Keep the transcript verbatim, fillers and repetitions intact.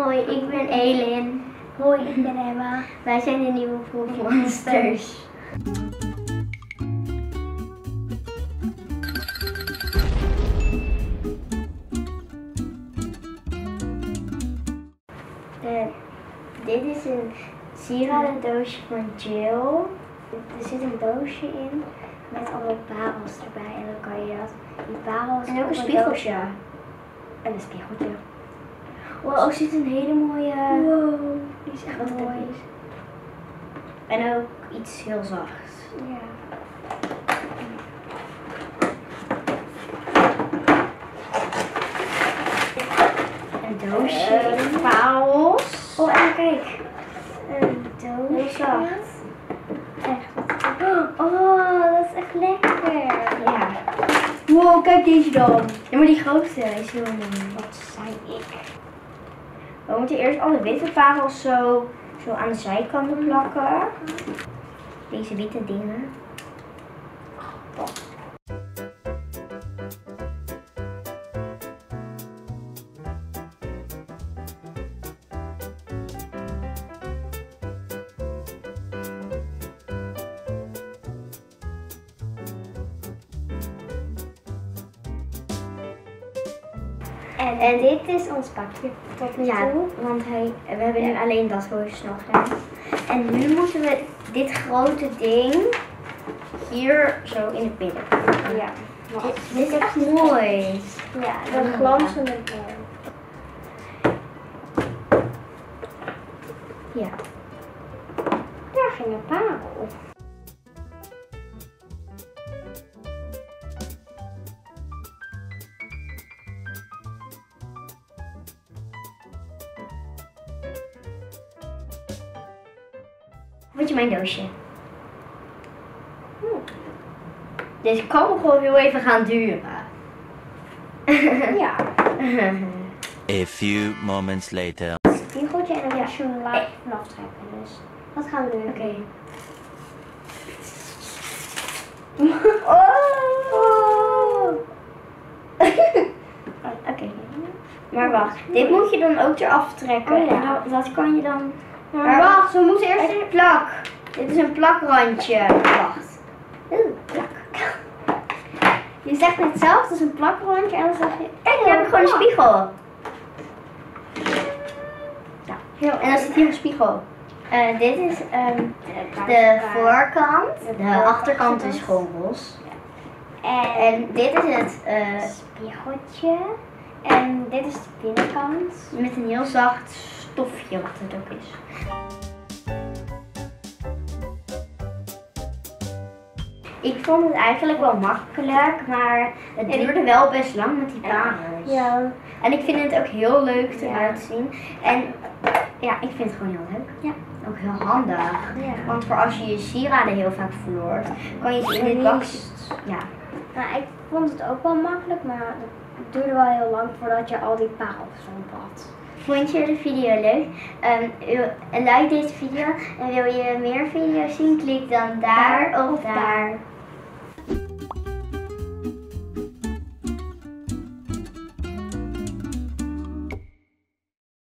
Hoi, ik ben Elin. Hoi, ik ben Emma. Wij zijn de nieuwe Poppy Monsters. Uh, dit is een sieradendoosje van Jill. Er zit een doosje in met allemaal parels erbij en dan kan je dat, die parels... En ook een spiegeltje. En een spiegeltje. Wow, er zit een hele mooie... Wow, die is echt wat het mooi. ook is. En ook iets heel zachts. Ja. Een doosje, uh, parels. Oh, en kijk. Een doosje. Heel zacht. Echt. Oh, dat is echt lekker. Ja. Wow, kijk deze dan. Ja, maar die grootste is heel mooi. Wat zei ik? We moeten eerst alle witte parels zo, zo aan de zijkanten plakken. Deze witte dingen. Oh. En, en dit is ons pakje tot nu Ja, toe. want hij, we hebben nu alleen dat heel snel gedaan. En nu moeten we dit grote ding hier zo in het midden. Ja. Dit, dit is echt mooi. Ja, dat glanzende kleur. Ja. Daar ging een parel. Vond je mijn doosje? Hm. Deze kan nog wel heel even gaan duren. Ja. A few moments later. Spiegeltje en dan ja. zo'n laag vanaf trekken. Dus dat gaan we doen. Oké. Okay. Oh! Oké. Okay. Maar wacht, dit moet je dan ook eraf trekken. Oh, ja. En dat, dat kan je dan... Maar, maar wacht, we moeten eerst een plak. Dit is een plakrandje. Wacht. Oeh, plak. Je zegt net zelf, het is een plakrandje en dan zeg je... Kijk, nu heb ik gewoon een spiegel. Ja, heel en dan zit hier een spiegel. Uh, dit is um, de voorkant. De achterkant is gewoon los. En, en dit is het uh, spiegeltje. En dit is de binnenkant. Met een heel zacht stofje wat het ook is. Ik vond het eigenlijk wel makkelijk, maar het duurde wel best lang met die parels. Ja. En ik vind het ook heel leuk eruit ja. zien. En ja, ik vind het gewoon heel leuk. Ja. Ook heel handig. Ja. Want voor als je je sieraden heel vaak verloort, kan je ze in dit bakje... Ja. Nou, ik vond het ook wel makkelijk, maar het duurde wel heel lang voordat je al die parels rond had. Vond je de video leuk? Um, like deze video en wil je meer video's zien? Klik dan daar of daar.